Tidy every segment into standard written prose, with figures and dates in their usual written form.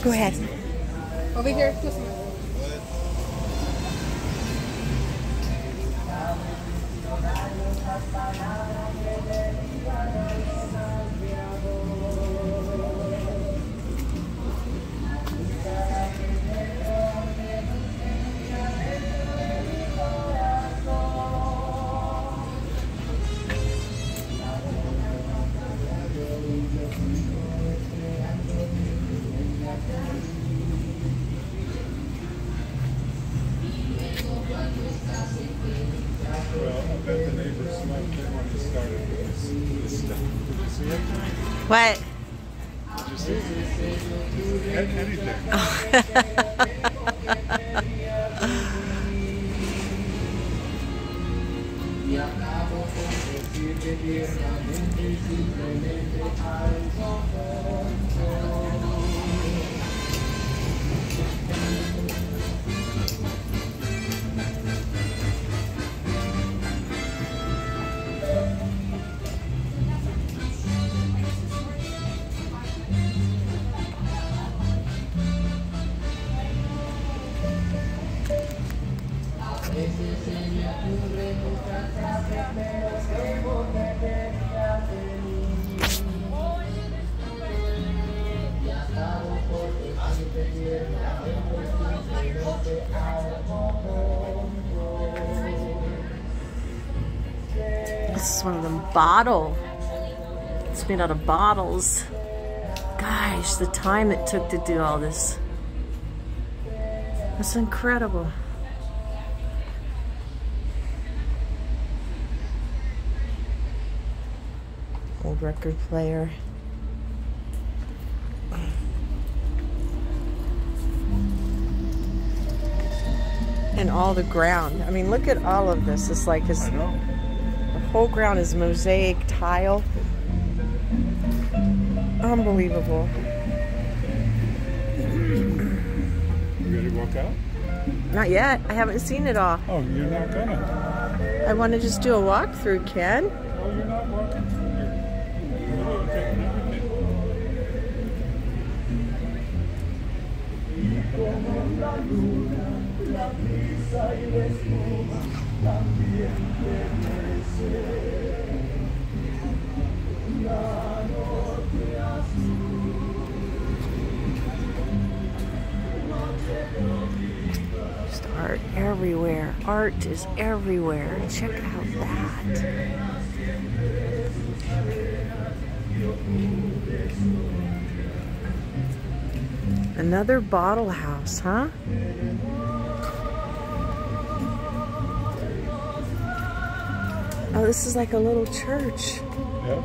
Go ahead. Over here. What? Did you see anything? This is one of them bottle. It's made out of bottles. Gosh, the time it took to do all this. That's incredible. Old record player. And all the ground. I mean, look at all of this. It's like his, I know. The whole ground is mosaic tile. Unbelievable. You ready to walk out? Not yet. I haven't seen it all. Oh, you're not gonna? I want to just do a walkthrough, Ken. Oh, you're not walking through here. You're taking everything. Just art everywhere. Art is everywhere. Check out that. Another bottle house, huh? Oh, this is like a little church. Yep.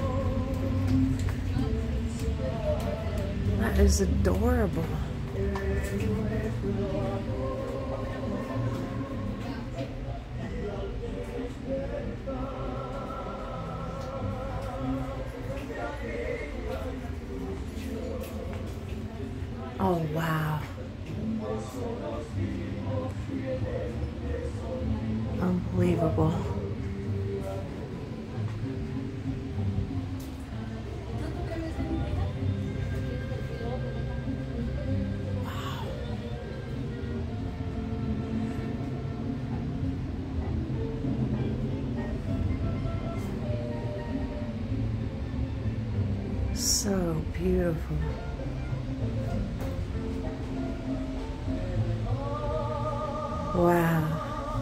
That is adorable. Oh, wow. Unbelievable. Wow. So beautiful. Wow.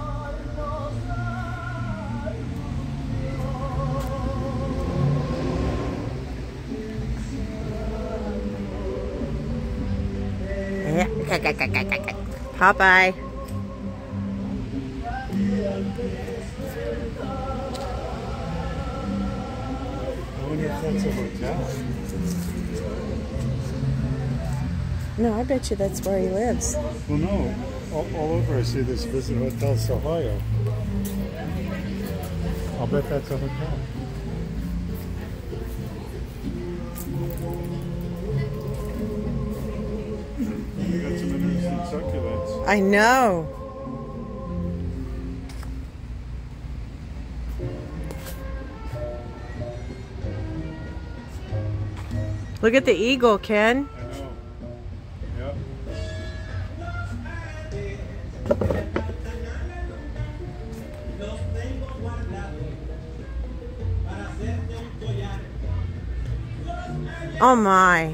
Popeye. I wonder if that's a hotel. No, I bet you that's where he lives. Well, no. All over I see this Visit Hotels Ohio. I'll bet that's a hotel. You got some interesting succulents. I know. Look at the eagle, Ken. I know. Oh my.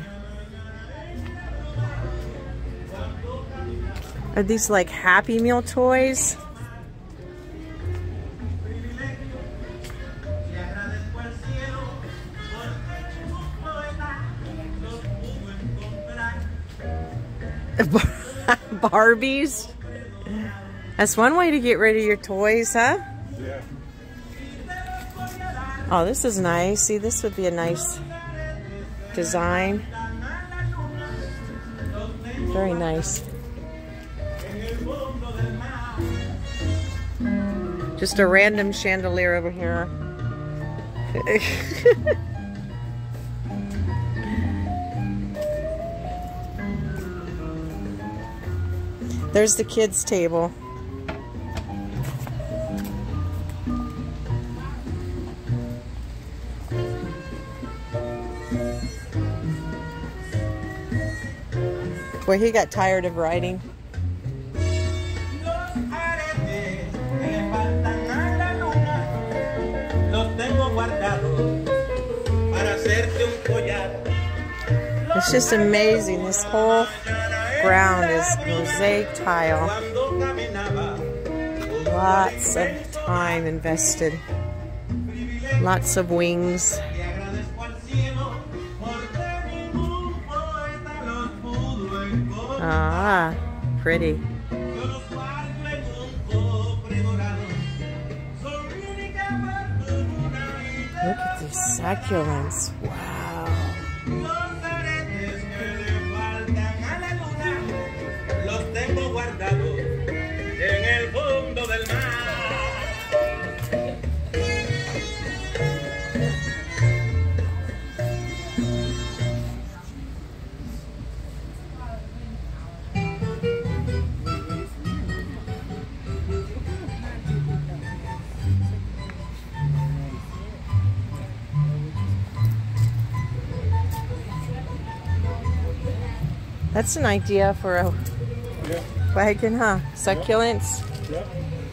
Are these like Happy Meal toys? Barbies? That's one way to get rid of your toys, huh? Yeah. Oh, this is nice. See, this would be a nice design. Very nice. Just a random chandelier over here. There's the kids' table. Boy, he got tired of riding. It's just amazing. This whole ground is mosaic tile. Lots of time invested. Lots of wings. Ah, pretty. Look at these succulents. Wow. That's an idea for a wagon, huh? Succulents. Yep.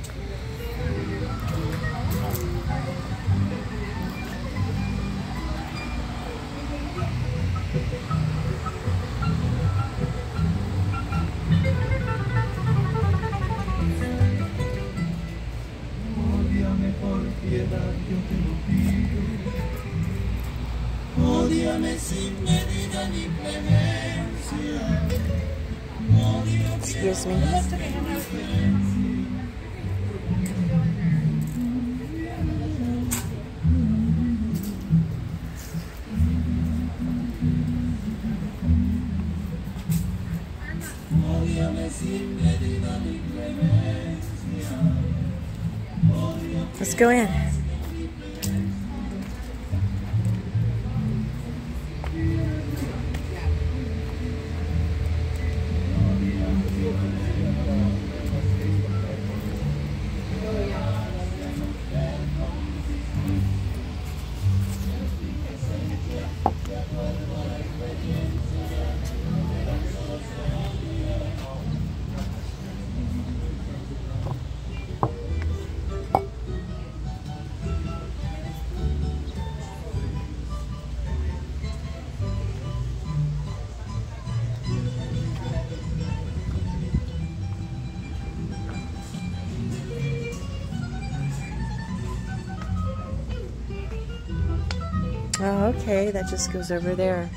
Excuse me. Let's go in. Oh, okay, that just goes over there.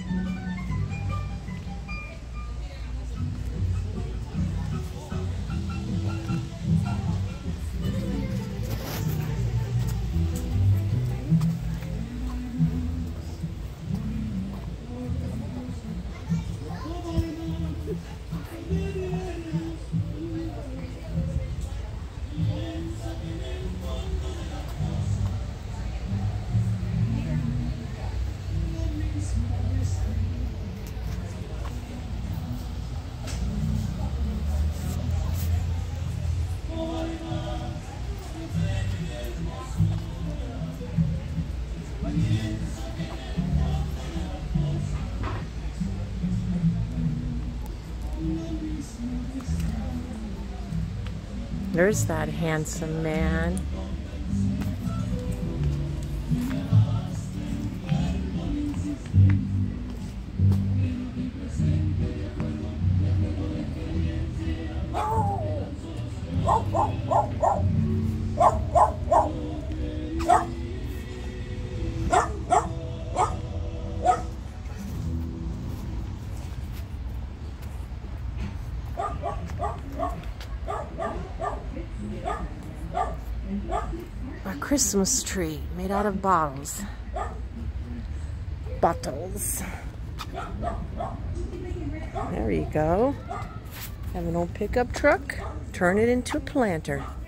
There's that handsome man. A Christmas tree made out of bottles. Bottles. There you go. Have an old pickup truck. Turn it into a planter.